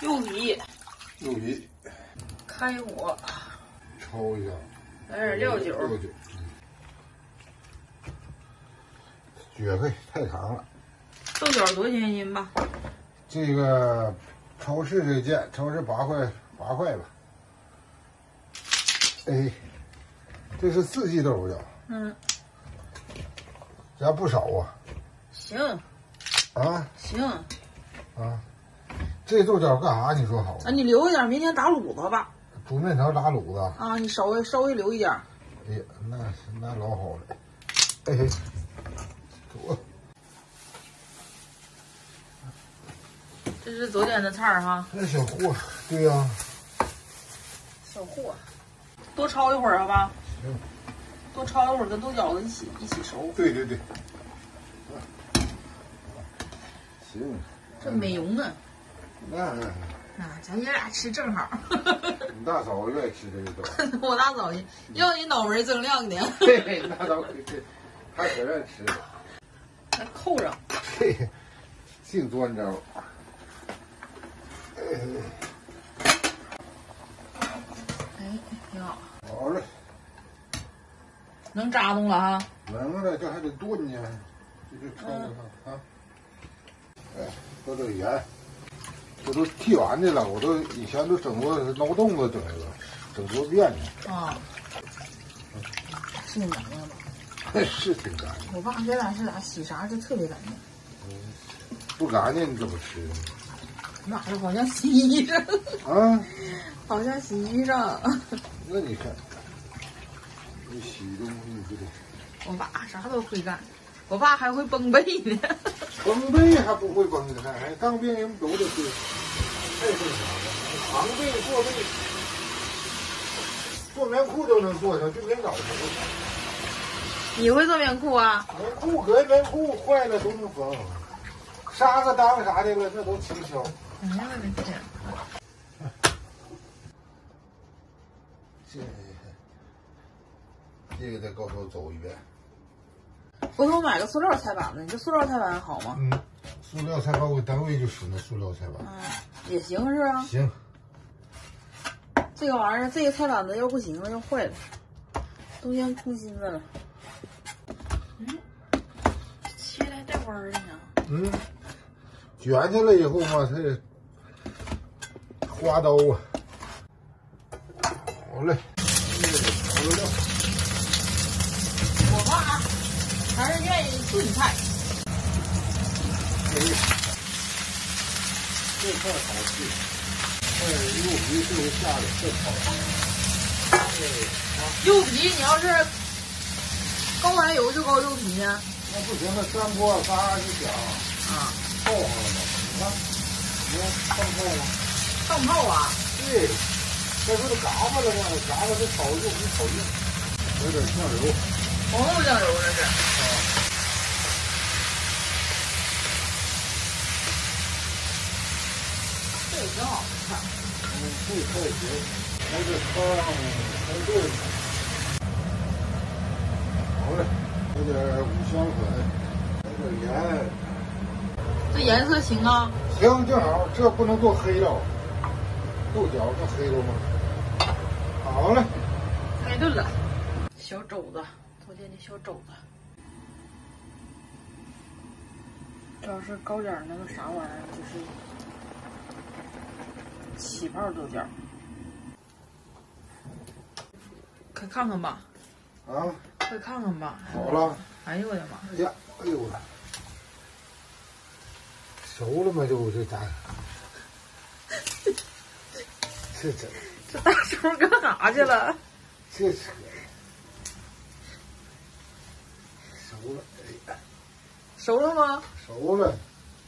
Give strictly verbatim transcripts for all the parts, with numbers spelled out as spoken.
柚皮， 柚皮， 开火， 焯一下， 来点料酒， 料酒，绝配太长了。 豆角多少钱一斤吧？ 这个超市这件，超市八块八块吧。哎，这是四季豆角， 嗯， 加不少啊。 行， 啊行， 啊，这豆角干啥？你说好啊，你留一点，明天打卤子吧。 煮面条打卤子啊，你稍微稍微留一点。 哎呀，那那老好了。哎嘿，我这是昨天的菜儿哈。 那小货，对呀、啊。 小货，多焯一会儿好吧？ 行。 多焯一会儿，跟豆角子一起一起熟。 对对对。行。 这美容啊。 那那。 啊，咱爷俩吃正好。 你大嫂愿意吃这个豆。 我大嫂子要你脑门锃亮的。 对，那倒可以，他可愿意吃。 来扣上。 嘿，净端招。 哎，挺好。 好嘞。 能扎动了哈。 能了，这还得炖呢，这就焯着它啊。哎，搁点盐。这都剃完的了，我都以前都整过捞冻子整的，整多遍呢。 啊，是挺干净吧？ 是挺干净。 我爸这俩是咋洗啥就特别干净。 嗯，不干净你怎么吃呢？ 那是好像洗衣裳。 啊？ 好像洗衣裳。 那你看，你洗东西你就得。 我爸啥都会干，我爸还会绷被呢。 绷被还不会绷呢，还当兵人都得会，太正常了。扛被、做被、做棉裤都能做上，就别找什么。 你会做棉裤啊？ 棉裤隔棉裤坏了都能缝，纱个裆啥的了那都轻巧。 哎呀我的天！ 这这个再高头走一遍。 回头买个塑料菜板子，你这塑料菜板好吗？ 嗯，塑料菜板我单位就使那塑料菜板。 嗯，也行是吧？ 行。 这个玩意儿，这个菜板子要不行了，要坏了，冬天空心子了。嗯，切的还带弯儿的呢。 嗯，卷起来以后嘛，它也花刀啊。好嘞。 我爸还是愿意炖菜。 哎，这菜好吃，哎，柚皮这回下的更好。 柚皮你要是高完油就高柚皮呢？ 那不行，那三锅嘎就响啊， 泡上了吗？你看，你看上泡吗？ 上泡啊？ 对，再说这嘎巴了嘛，嘎巴这炒柚皮炒硬，有点酱油。 红豆酱油这是。 啊。 这也挺好看。 嗯，这菜行，来个汤，来炖。好嘞，来点五香粉，来点盐。 这颜色行啊？ 行，正好，这不能做黑了，豆角这黑了吗？好嘞， 开炖了。小肘子，昨天的小肘子。这要是高点儿那个啥玩意儿，就是起泡豆角。快看看吧。 啊， 快看看吧。 好了。 哎呦我的妈！ 哎呀，哎呦我。熟了吗？这我这咋？这这这大叔干啥去了？ 这扯。熟了，哎呀。 熟了吗？ 熟了。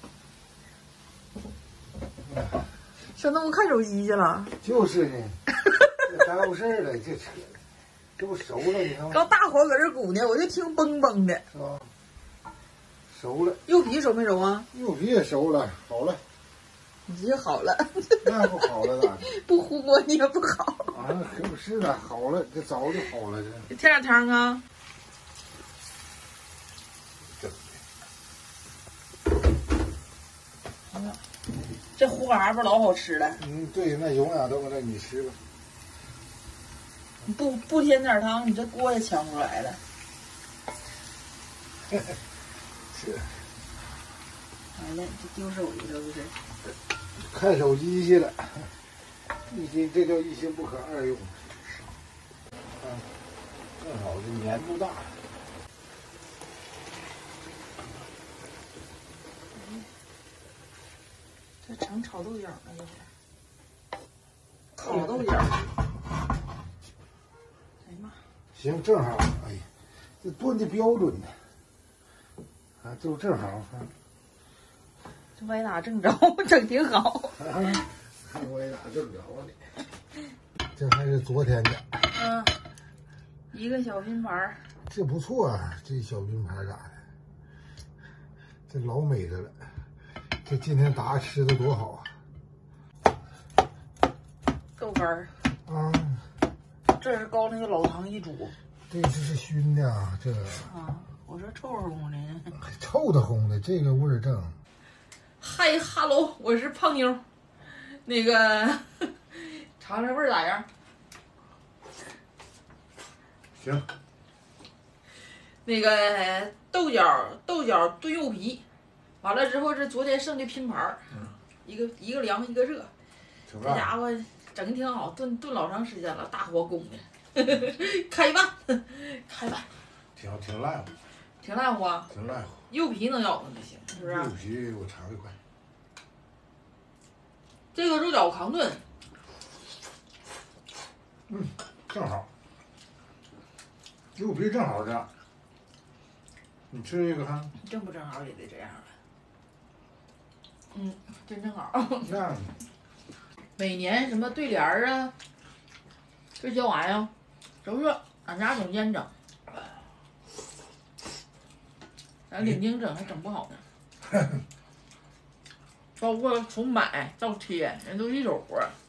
上那屋看手机去了。 就是呢，这耽误事儿了，这扯。这不熟了，你看吗？ 刚大火搁这鼓呢，我就听嘣嘣的。 是吧？熟了。 柚皮熟没熟啊？ 柚皮也熟了，好了。 你这好了。 那不好了咋的？ 不糊锅你也不好。 啊，可不是呢，好了，这早就好了这。 添点汤啊。 这。 这花锅还不老好吃了。 嗯，对，那永远都搁那你吃吧。 你不不添点汤，你这锅也抢不出来了。 是。 完了，这丢手里了不是？ 看手机去了，一心这叫一心不可二用。啊，正好这粘度大。 这成炒豆角了，这是烤豆角。哎呀妈！ 行，正好。哎呀，这炖的标准呢，啊，就正好。啊、 这歪打正着，整挺好。 啊，歪打正着呢。这还是昨天的。 嗯，一个小拼盘。 这不错啊，这小拼盘咋的？这老美的了。这今天打吃的多好啊！豆干儿啊， 这是高那个老汤一煮， 这这是熏的啊，这个啊，我说臭烘的， 臭的烘的，这个味儿正。 嗨哈喽，我是胖妞，那个尝尝味儿咋样？ 行。 那个豆角豆角炖肉皮。完了之后，这昨天剩的拼盘儿，嗯，一个一个凉一个热，这家伙整的挺好，炖炖老长时间了，大火拱的，开饭，开饭， 挺挺烂乎， 挺烂乎啊， 挺烂乎， 肉皮能咬的就行，是不是？ 肉皮我尝一块， 这个肉饺扛炖， 嗯，正好，肉皮正好这样，你吃这个哈？ 正不正好也得这样了。嗯，真正好。 那每年什么对联儿啊，这些玩意儿，都是俺家总监整，咱领经整还整不好呢。包括从买到贴，人都一手活儿。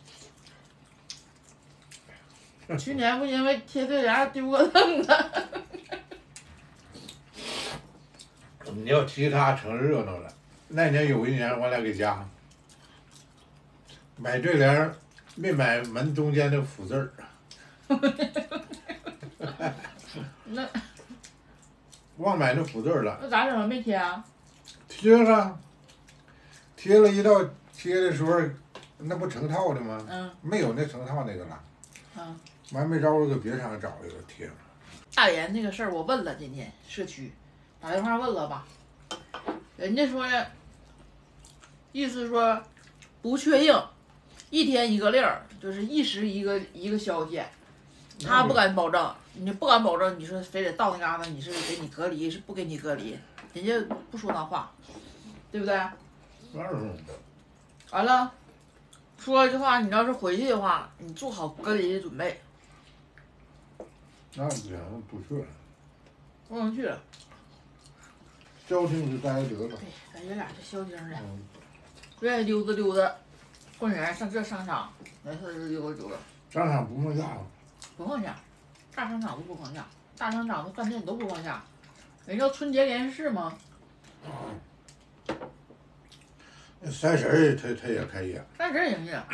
去年不因为贴对联儿丢个凳子。 你要提他成热闹了。那年有一年，我俩给家买对联儿，没买门中间的福字儿。 那忘买那福字儿了。 那咋整？没贴啊？ 贴了，贴了一道，贴的时候那不成套的吗？ 嗯。 没有那成套那个了。 嗯。 完没招，我搁别厂找一个贴了。 大连那个事儿我问了，今天社区打电话问了吧，人家说呀。意思说不确定，一天一个令儿，就是一时一个一个消息，他不敢保证，你不敢保证，你说非得到那嘎达，你是给你隔离，是不给你隔离，人家不说那话，对不对？完了，说了句话，你要是回去的话，你做好隔离的准备。 那两个不去了， 不能去了。 消停就待得了。 对，咱爷俩就消停了。嗯愿意溜达溜达，过年上这商场，没事就溜达溜达。 商场不放假吗？ 不放假，大商场都不放假，大商场的饭店都不放假。人叫春节联市吗？ 那三十儿他他也开业。 三十儿营业。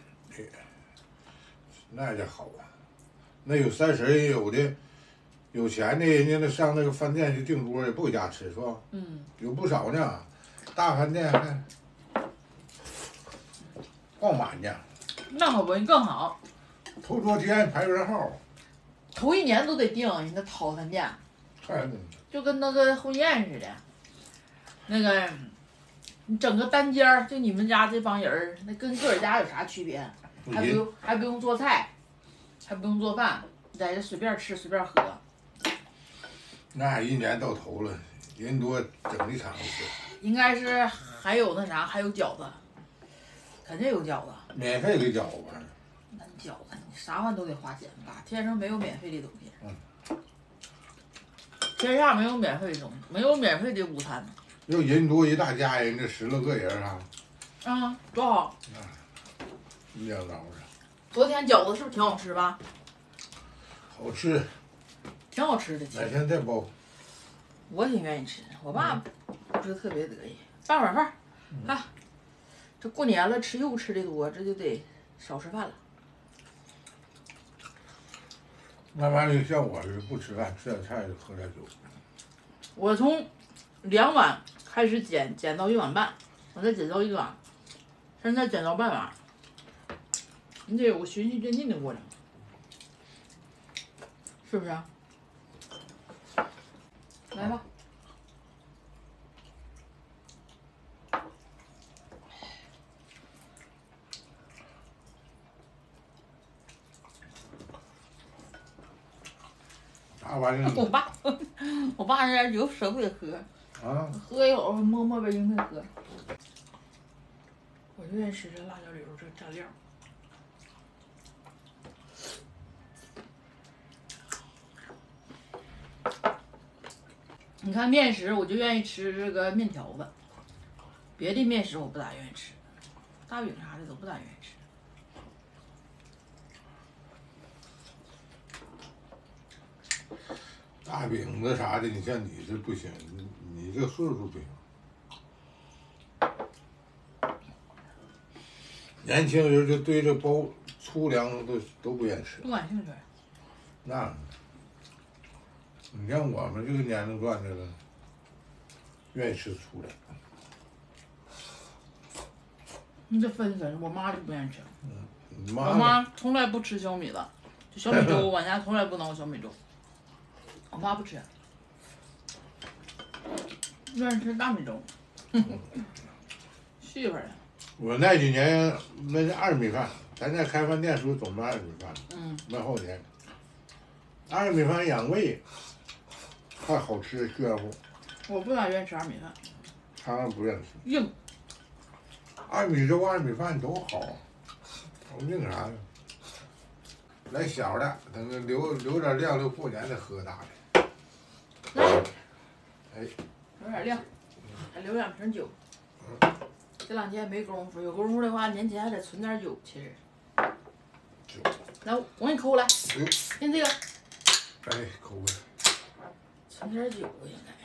那就好啊，那有三十儿也有的，有钱的人家那上那个饭店去订桌也不回家吃是吧？ 嗯。 有不少呢，大饭店还。逛满呢， 那可不，更好。 头多天排人号， 头一年都得订人家淘饭店， 太就跟那个婚宴似的。那个，你整个单间儿，就你们家这帮人儿，那跟个人家有啥区别？还不用还不用做菜，还不用做饭，你在这随便吃随便喝。 那一年到头了，人多整一场子。 应该是还有那啥，还有饺子。肯定有饺子， 免费的饺子。 那饺子，你啥玩意都得花钱吧？天上没有免费的东西。嗯。天下没有免费的东西，没有免费的午餐。 要人多一大家人，这十来个人啊。 嗯，多好。 啊，一两着。 昨天饺子是不是挺好吃吧？ 好吃。 挺好吃的。 哪天再包。 我挺愿意吃，我爸不是特别得意。拌碗饭，啊。 这过年了，吃肉吃的多，这就得少吃饭了。 慢慢的，像我是不吃饭，吃点菜就喝点酒。 我从两碗开始减，减到一碗半，我再减到一碗，现在减到半碗。你得有个循序渐进的过程，是不是啊？来吧。 啥玩意儿？ 我爸，我爸那点酒舍不得喝， 啊， 喝一口摸摸呗，应该喝。我就愿意吃这辣椒柳这蘸料。你看面食，我就愿意吃这个面条子，别的面食我不咋愿意吃，大饼啥的都不咋愿意吃。 大饼子啥的，你像你这不行，你你这岁数不行。年轻人就对这包粗粮都都不愿意吃， 不感兴趣。 那，你像我们这个年龄段的了，愿意吃粗粮。 你这分分，我妈就不愿意吃。 嗯，你妈我妈从来不吃小米的，就小米粥，我家从来不弄小米粥。我妈不吃，愿意吃大米粥。媳妇儿。 我那几年那是二米饭，咱在开饭店时候总卖二米饭， 嗯， 卖后天。二米饭养胃，还好吃炫乎。 我不咋愿意吃二米饭， 他不愿意吃。 硬。 二米粥、二米饭都好，我硬啥呀？来小的，等着留留点量，留过年再喝大的。 来， 哎， 留点量，还留两瓶酒。这两天没工夫，有功夫的话，年前还得存点酒。其实， 酒， 来，我给你抠来， 哎， 听这个， 哎，口味。 存点酒应该。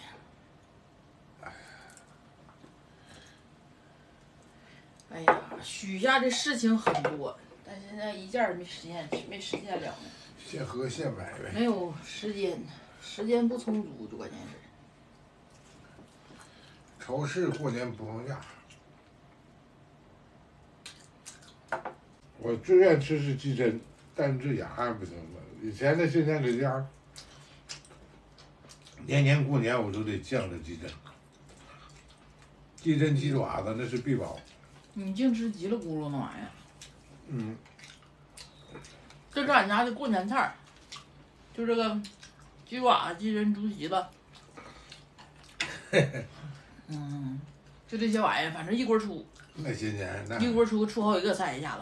哎呀，许下的事情很多，但现在一件儿没实现，没实现了呢。 现喝现买呗。 没有时间，时间不充足，关键是。 超市过年不放假。我最愿吃是鸡胗，但是这牙不行了。以前的现在这家，年年过年我都得酱着鸡胗。鸡胗鸡爪子那是必保。 你净吃叽里咕噜那玩意儿。 嗯。 这是俺家的过年菜儿，就这个鸡爪子、鸡胗、猪蹄子。嗯，就这些玩意儿，反正一锅出。 那些年那。 一锅出出好几个菜一下子。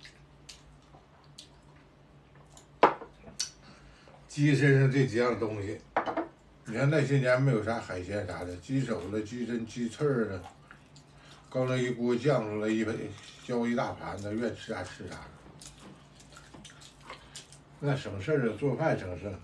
鸡身上这几样东西，你看那些年没有啥海鲜啥的，鸡手了、鸡胗、鸡翅儿了，搞那一锅酱出来一盆，浇一大盘子，愿吃啥吃啥。那省事儿啊，做饭省事。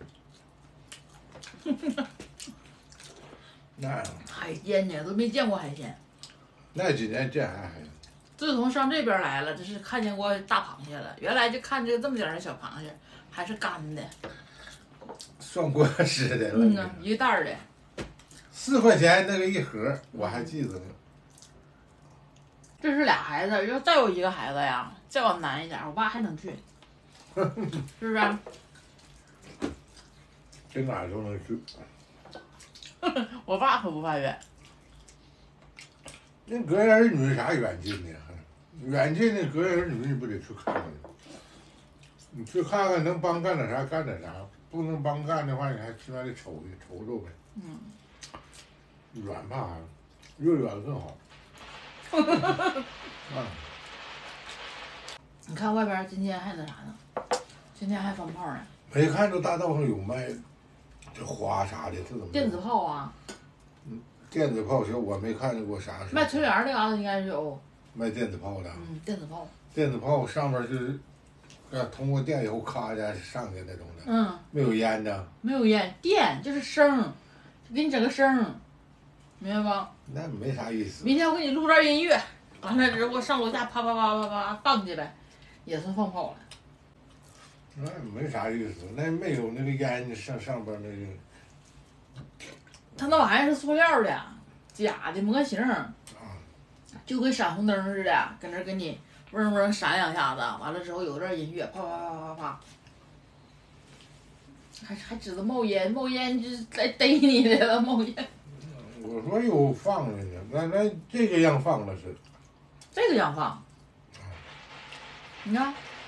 那海鲜呢，都没见过海鲜。 那几年见还海。 自从上这边来了，这是看见过大螃蟹了。原来就看这这么点儿的小螃蟹，还是干的。 涮锅吃的了。 嗯呐，一袋儿的。 四块钱那个一盒，我还记得呢。 这是俩孩子，要再有一个孩子呀，再往南一点，我爸还能去，是不是、啊？ 这哪儿都能去。 我爸可不怕远。 那隔儿女啥远近呢？远近的隔儿女你不得去看看？你去看看能帮干点啥干点啥，不能帮干的话，你还起码得瞅瞅瞅呗。 嗯。 远怕啥？越远更好。啊！ 你看外边今天还那啥呢？今天还放炮呢。 没看着大道上有卖这花啥的，这怎么？ 电子炮啊。 嗯，电子炮行，我没看见过啥。 卖春联那嘎达应该是有。 卖电子炮的。 嗯，电子炮。 电子炮上面是，要通过电以后咔一下上去那种的。 嗯。 没有烟的。 没有烟，电就是声，就给你整个声，明白吧？ 那没啥意思。 明天我给你录段音乐。 完了之后上楼下啪啪啪啪啪放起来，也算放炮了。 那没啥意思，那没有那个烟上上边那个。 它那玩意儿是塑料的，假的模型，就跟闪红灯似的，搁那给你嗡嗡闪两下子，完了之后有段音乐，啪啪啪啪啪，还还指着冒烟，冒烟就是来逮你来了，冒烟。 我说有放着呢，那那这个样放了是。 这个样放，你看。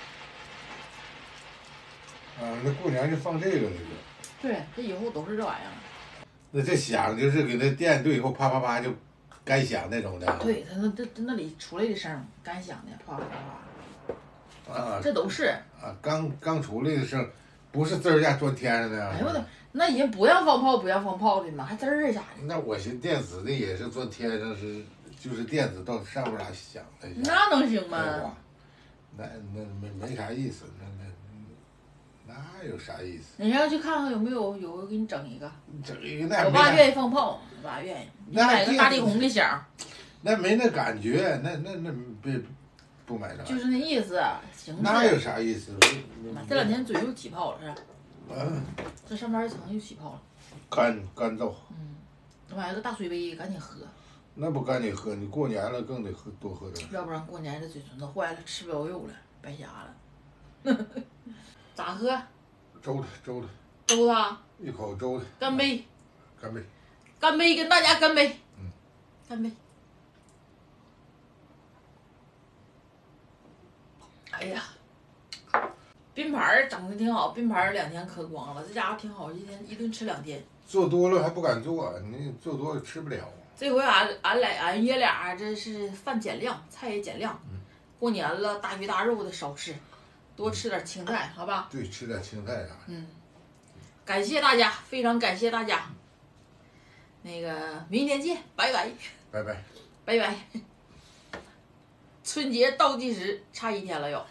啊，那过年就放这个这个。 对，这以后都是这玩意儿。 那这响就是给它电对以后啪啪啪就干响那种的。 对，它那这那里出来的声干响的，啪啪啪。 啊， 这都是。 啊，刚刚出来的声，不是滋儿下钻天上的。 哎呦我的，那人不让放炮，不让放炮的嘛，还滋儿啥的。 那我寻电子的也是钻天上是，就是电子到上边儿响的。 那能行吗？ 那那没没啥意思，那那。那有啥意思？ 你要去看看有没有有给你整一个。 整一个那。 我爸愿意放炮，我爸愿意。你买个大地红的响。 那没那感觉，那那那别不买那。 就是那意思，形式。 那有啥意思？ 这两天嘴又起泡了是吧？ 嗯。 这上边一层又起泡了。 干干燥。 嗯。我买个大水杯，赶紧喝。 那不赶紧喝，你过年了更得喝多喝点。 要不然过年这嘴唇子坏了，吃不了肉了，白瞎了。咋喝？ 粥的，粥的。 粥的。 一口粥的。 干杯！ 干杯！ 干杯！跟大家干杯！ 嗯。 干杯！哎呀，冰盘儿整的挺好，冰盘儿两天喝光了，这家伙挺好，一天一顿吃两天。 做多了还不敢做，你做多了吃不了。 这回俺俺俩俺爷俩这是饭减量，菜也减量。 嗯。 过年了，大鱼大肉的少吃。多吃点青菜，好吧？ 对，吃点青菜啥。 嗯，感谢大家，非常感谢大家。那个，明天见，拜拜。 拜拜。 拜拜。春节倒计时差一天了又。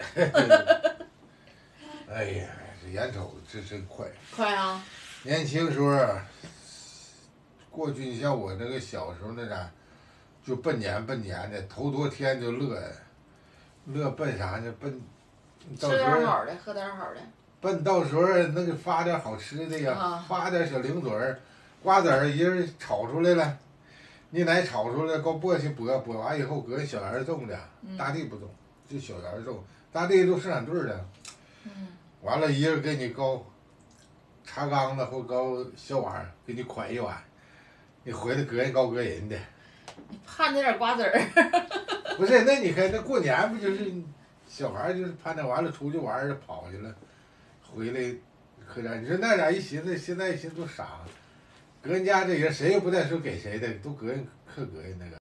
哎呀，这眼瞅这真快。 快啊！ 年轻时候，过去你像我那个小时候那啥，就奔年奔年的，头多天就乐，乐奔啥呢？奔。 吃点好的，喝点好的。 奔到时候那个发点好吃的呀， 啊、 发点小零嘴儿、瓜子儿，一人炒出来了，你奶炒出来，搞簸箕簸，簸完以后搁小芽种的， 嗯、 大地不种，就小芽种，大地都生产队的。 嗯。 完了，一人给你搞茶缸子或搞小碗，给你㧟一碗，你回来搁人高搁人的。 你盼着点瓜子儿。 不是，那你看那过年不就是？小孩就是盼着完了出去玩儿跑去了，回来喝点。你说那俩一寻思，现在一寻思都傻，搁人家这人谁也不带说给谁的，都搁人可搁人那个。